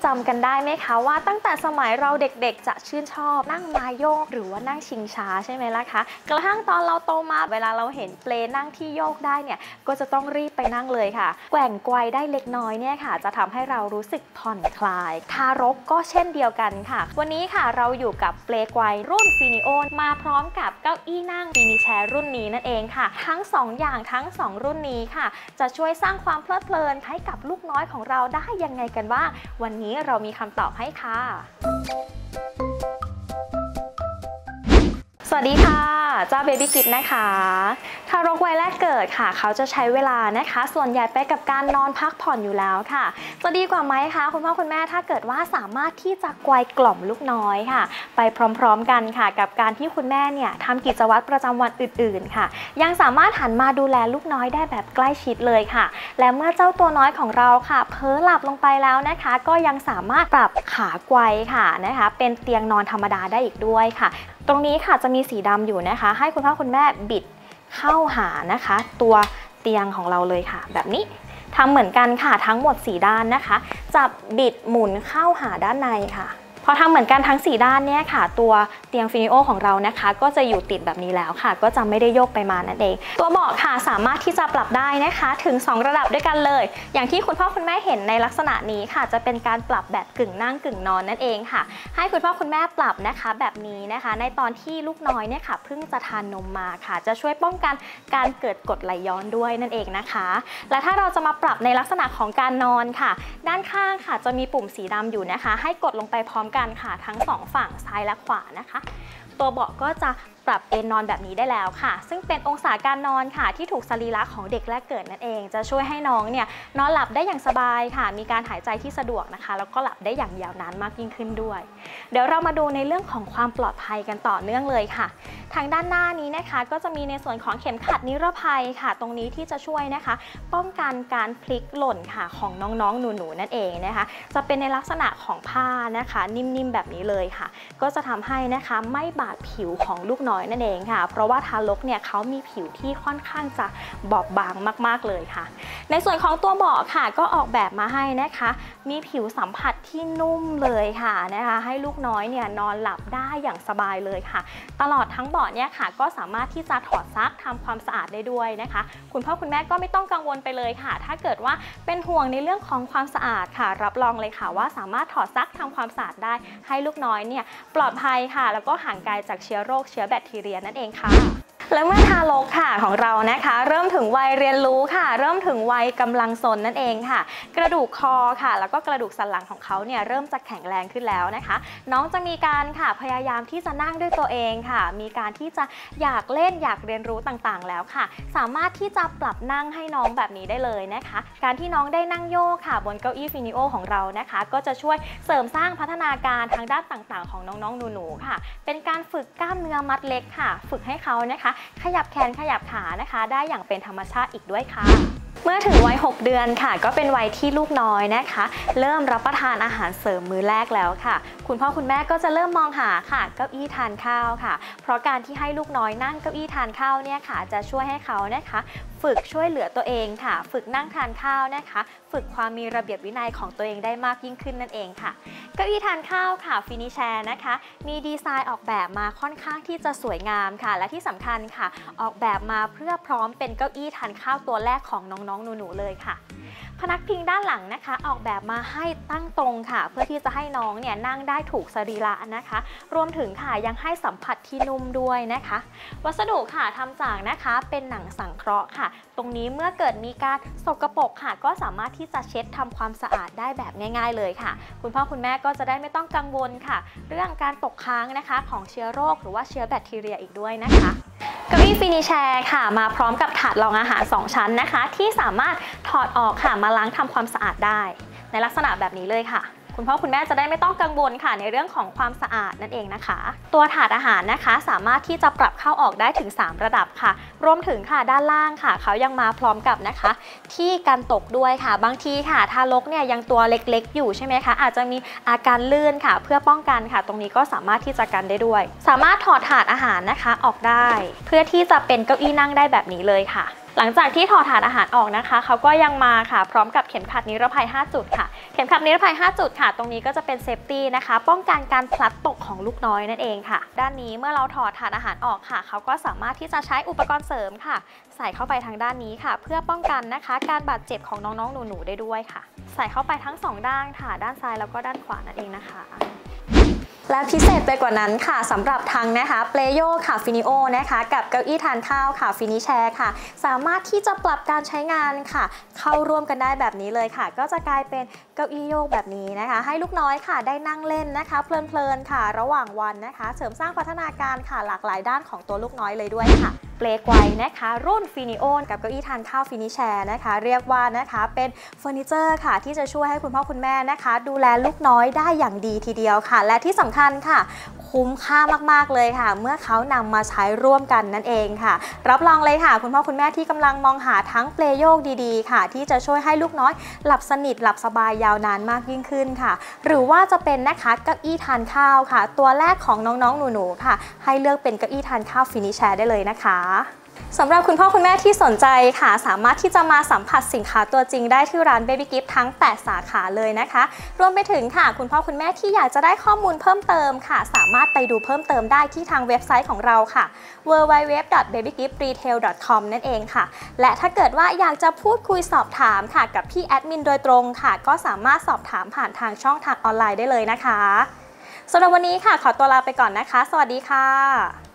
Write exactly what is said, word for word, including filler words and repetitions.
ำกันได้ไหมคะว่าตั้งแต่สมัยเราเด็กๆจะชื่นชอบนั่งมาโยกหรือว่านั่งชิงช้าใช่ไหมล่ะคะกระทั่งตอนเราโตมาเวลาเราเห็นเปลนั่งที่โยกได้เนี่ยก็จะต้องรีบไปนั่งเลยค่ะแกว่งไกวได้เล็กน้อยเนี่ยค่ะจะทำให้เรารู้สึกผ่อนคลายทารกก็เช่นเดียวกันค่ะวันนี้ค่ะเราอยู่กับเปลไกวรุ่นฟีนิโอมาพร้อมกับเก้าอี้นั่งฟีนิแชร์รุ่นนี้นั่นเองค่ะทั้งสองอย่างทั้งสองรุ่นนี้ค่ะจะช่วยสร้างความเพลิดเพลินให้กับลูกน้อยของเราได้ยังไงกันบ้างวันนี้เรามีคำตอบให้ค่ะสวัสดีค่ะเจ้าเบบี้กิฟนะคะทารกวัยแรกเกิดค่ะเขาจะใช้เวลานะคะส่วนใหญ่ไปกับการนอนพักผ่อนอยู่แล้วค่ะจะดีกว่าไหมคะคุณพ่อคุณแม่ถ้าเกิดว่าสามารถที่จะไกวกล่อมลูกน้อยค่ะไปพร้อมๆกันค่ะกับการที่คุณแม่เนี่ยทำกิจวัตรประจำวันอื่นๆค่ะยังสามารถหันมาดูแลลูกน้อยได้แบบใกล้ชิดเลยค่ะและเมื่อเจ้าตัวน้อยของเราค่ะเพ้อหลับลงไปแล้วนะคะก็ยังสามารถปรับขาไกวค่ะนะคะเป็นเตียงนอนธรรมดาได้อีกด้วยค่ะตรงนี้ค่ะจะมีสีดำอยู่นะคะให้คุณพ่อคุณแม่บิดเข้าหานะคะตัวเตียงของเราเลยค่ะแบบนี้ทำเหมือนกันค่ะทั้งหมดสี่ด้านนะคะจะบิดหมุนเข้าหาด้านในค่ะพอทำเหมือนกันทั้งสี่ด้านเนี่ยค่ะตัวเตียงฟีนิโอของเรานะคะก็จะอยู่ติดแบบนี้แล้วค่ะก็จะไม่ได้โยกไปมานั่นเองตัวเบาะค่ะสามารถที่จะปรับได้นะคะถึงสองระดับด้วยกันเลยอย่างที่คุณพ่อคุณแม่เห็นในลักษณะนี้ค่ะจะเป็นการปรับแบบกึ่งนั่งกึ่งนอนนั่นเองค่ะให้คุณพ่อคุณแม่ปรับนะคะแบบนี้นะคะในตอนที่ลูกน้อยเนี่ยค่ะเพิ่งจะทานนมมาค่ะจะช่วยป้องกันการเกิดกรดไหลย้อนด้วยนั่นเองนะคะและถ้าเราจะมาปรับในลักษณะของการนอนค่ะด้านข้างค่ะจะมีปุ่มสีดำอยู่นะคะให้กดลงไปพร้อมกันค่ะทั้งสองฝั่งซ้ายและขวานะคะตัวเบาะก็จะปรับเอนนอนแบบนี้ได้แล้วค่ะซึ่งเป็นองศาการนอนค่ะที่ถูกสรีระของเด็กแรกเกิดนั่นเองจะช่วยให้น้องเนี่ยนอนหลับได้อย่างสบายค่ะมีการหายใจที่สะดวกนะคะแล้วก็หลับได้อย่างยาวนานมากยิ่งขึ้นด้วยเดี๋ยวเรามาดูในเรื่องของความปลอดภัยกันต่อเนื่องเลยค่ะทางด้านหน้านี้นะคะก็จะมีในส่วนของเข็มขัดนิรภัยค่ะตรงนี้ที่จะช่วยนะคะป้องกันการพลิกหล่นค่ะของน้องๆหนูๆนั่นเองนะคะจะเป็นในลักษณะของผ้านะคะนิ่มๆแบบนี้เลยค่ะก็จะทำให้นะคะไม่บาดผิวของลูกน้อยนั่นเองค่ะเพราะว่าทารกเนี่ยเขามีผิวที่ค่อนข้างจะบอบบางมากๆเลยค่ะในส่วนของตัวเบาะค่ะก็ออกแบบมาให้นะคะมีผิวสัมผัสที่นุ่มเลยค่ะนะคะให้ลูกน้อยเนี่ยนอนหลับได้อย่างสบายเลยค่ะตลอดทั้งเบาะเนี่ยค่ะก็สามารถที่จะถอดซักทำความสะอาดได้ด้วยนะคะคุณพ่อคุณแม่ก็ไม่ต้องกังวลไปเลยค่ะถ้าเกิดว่าเป็นห่วงในเรื่องของความสะอาดค่ะรับรองเลยค่ะว่าสามารถถอดซักทำความสะอาดได้ให้ลูกน้อยเนี่ยปลอดภัยค่ะแล้วก็ห่างไกลจากเชื้อโรคเชื้อแบคทีเรียนั่นเองค่ะและเมื่อทารกค่ะของเรานะคะเริ่มถึงวัยเรียนรู้ค่ะเริ่มถึงวัยกำลังซนนั่นเองค่ะกระดูกคอค่ะแล้วก็กระดูกสันหลังของเขาเนี่ยเริ่มจะแข็งแรงขึ้นแล้วนะคะน้องจะมีการค่ะพยายามที่จะนั่งด้วยตัวเองค่ะมีการที่จะอยากเล่นอยากเรียนรู้ต่างๆแล้วค่ะสามารถที่จะปรับนั่งให้น้องแบบนี้ได้เลยนะคะการที่น้องได้นั่งโยกค่ะบนเก้าอี้ฟีนิโอของเรานะคะก็จะช่วยเสริมสร้างพัฒนาการทางด้านต่างๆของน้องๆหนูๆค่ะเป็นการฝึกกล้ามเนื้อมัดเล็กค่ะฝึกให้เขานะคะขยับแขนขยับขานะคะได้อย่างเป็นธรรมชาติอีกด้วยค่ะเมื่อถึงวัยหกเดือนค่ะก็เป็นวัยที่ลูกน้อยนะคะเริ่มรับประทานอาหารเสริมมื้อแรกแล้วค่ะคุณพ่อคุณแม่ก็จะเริ่มมองหาค่ะเก้าอี้ทานข้าวค่ะเพราะการที่ให้ลูกน้อยนั่งเก้าอี้ทานข้าวเนี่ยค่ะจะช่วยให้เขานะคะฝึกช่วยเหลือตัวเองค่ะฝึกนั่งทานข้าวนะคะฝึกความมีระเบียบวินัยของตัวเองได้มากยิ่งขึ้นนั่นเองค่ะเก้าอี้ทานข้าวค่ะฟินิแชร์นะคะมีดีไซน์ออกแบบมาค่อนข้างที่จะสวยงามค่ะและที่สำคัญค่ะออกแบบมาเพื่อพร้อมเป็นเก้าอี้ทานข้าวตัวแรกของน้องๆหนูๆเลยค่ะพนักพิงด้านหลังนะคะออกแบบมาให้ตั้งตรงค่ะเพื่อที่จะให้น้องเนี่ยนั่งได้ถูกสรีระนะคะรวมถึงค่ะยังให้สัมผัสที่นุ่มด้วยนะคะวัสดุค่ะทำจากนะคะเป็นหนังสังเคราะห์ค่ะตรงนี้เมื่อเกิดมีการสกปรกค่ะก็สามารถที่จะเช็ดทำความสะอาดได้แบบง่ายๆเลยค่ะคุณพ่อคุณแม่ก็จะได้ไม่ต้องกังวลค่ะเรื่องการตกค้างนะคะของเชื้อโรคหรือว่าเชื้อแบคทีเรียอีกด้วยนะคะเก้าอี้ฟินิแชร์ค่ะมาพร้อมกับถาดรองอาหารสองชั้นนะคะที่สามารถถอดออกค่ะมาล้างทำความสะอาดได้ในลักษณะแบบนี้เลยค่ะคุณพ่อคุณแม่จะได้ไม่ต้องกังวลค่ะในเรื่องของความสะอาดนั่นเองนะคะตัวถาดอาหารนะคะสามารถที่จะปรับเข้าออกได้ถึงสามระดับค่ะรวมถึงค่ะด้านล่างค่ะเขายังมาพร้อมกับนะคะที่กันตกด้วยค่ะบางทีค่ะทารกเนี่ยยังตัวเล็กๆอยู่ใช่ไหมคะอาจจะมีอาการลื่นค่ะเพื่อป้องกันค่ะตรงนี้ก็สามารถที่จะกันได้ด้วยสามารถถอดถาดอาหารนะคะออกได้เพื่อที่จะเป็นเก้าอี้นั่งได้แบบนี้เลยค่ะหลังจากที่ถอดถาดอาหารออกนะคะเขาก็ยังมาค่ะพร้อมกับเข็มขัดนิรภัยห้าจุดค่ะเข็มขัดนิรภัยห้าจุดค่ะตรงนี้ก็จะเป็นเซฟตี้นะคะป้องกันการพลัดตกของลูกน้อยนั่นเองค่ะด้านนี้เมื่อเราถอดถาดอาหารออกค่ะเขาก็สามารถที่จะใช้อุปกรณ์เสริมค่ะใส่เข้าไปทางด้านนี้ค่ะเพื่อป้องกันนะคะการบาดเจ็บของน้องๆหนูๆได้ด้วยค่ะใส่เข้าไปทั้งสองด้านค่ะด้านซ้ายแล้วก็ด้านขวานั่นเองนะคะและพิเศษไปกว่านั้นค่ะสำหรับทางนะคะเปลโยค่ะฟินิโอนะคะกับเก้าอี้ทานข้าวค่ะฟินิแชร์ค่ะสามารถที่จะปรับการใช้งานค่ะเข้าร่วมกันได้แบบนี้เลยค่ะก็จะกลายเป็นเก้าอี้โยกแบบนี้นะคะให้ลูกน้อยค่ะได้นั่งเล่นนะคะเพลินๆค่ะระหว่างวันนะคะเสริมสร้างพัฒนาการค่ะหลากหลายด้านของตัวลูกน้อยเลยด้วยค่ะเปลไกวนะคะรุ่นฟินิโอกับเก้าอี้ทานข้าวฟินิแชร์นะคะเรียกว่านะคะเป็นเฟอร์นิเจอร์ค่ะที่จะช่วยให้คุณพ่อคุณแม่นะคะดูแลลูกน้อยได้อย่างดีทีเดียวค่ะและที่สำคัญค่ะคุ้มค่ามากๆเลยค่ะเมื่อเขานำมาใช้ร่วมกันนั่นเองค่ะรับรองเลยค่ะคุณพ่อคุณแม่ที่กำลังมองหาทั้งเปลโยกดีๆค่ะที่จะช่วยให้ลูกน้อยหลับสนิทหลับสบายยาวนานมากยิ่งขึ้นค่ะหรือว่าจะเป็นนะคะเก้าอี้ทานข้าวค่ะตัวแรกของน้องๆหนูๆค่ะให้เลือกเป็นเก้าอี้ทานข้าวฟินิแชร์ได้เลยนะคะสำหรับคุณพ่อคุณแม่ที่สนใจค่ะสามารถที่จะมาสัมผัสสินค้าตัวจริงได้ที่ร้าน Baby Gift ทั้งแปดสาขาเลยนะคะรวมไปถึงค่ะคุณพ่อคุณแม่ที่อยากจะได้ข้อมูลเพิ่มเติมค่ะสามารถไปดูเพิ่มเติมได้ที่ทางเว็บไซต์ของเราค่ะ ดับเบิลยู ดับเบิลยู ดับเบิลยู ดอท เบบี้กิฟต์รีเทล ดอท คอม นั่นเองค่ะและถ้าเกิดว่าอยากจะพูดคุยสอบถามค่ะกับพี่แอดมินโดยตรงค่ะก็สามารถสอบถามผ่านทางช่องทางออนไลน์ได้เลยนะคะสำหรับวันนี้ค่ะขอตัวลาไปก่อนนะคะสวัสดีค่ะ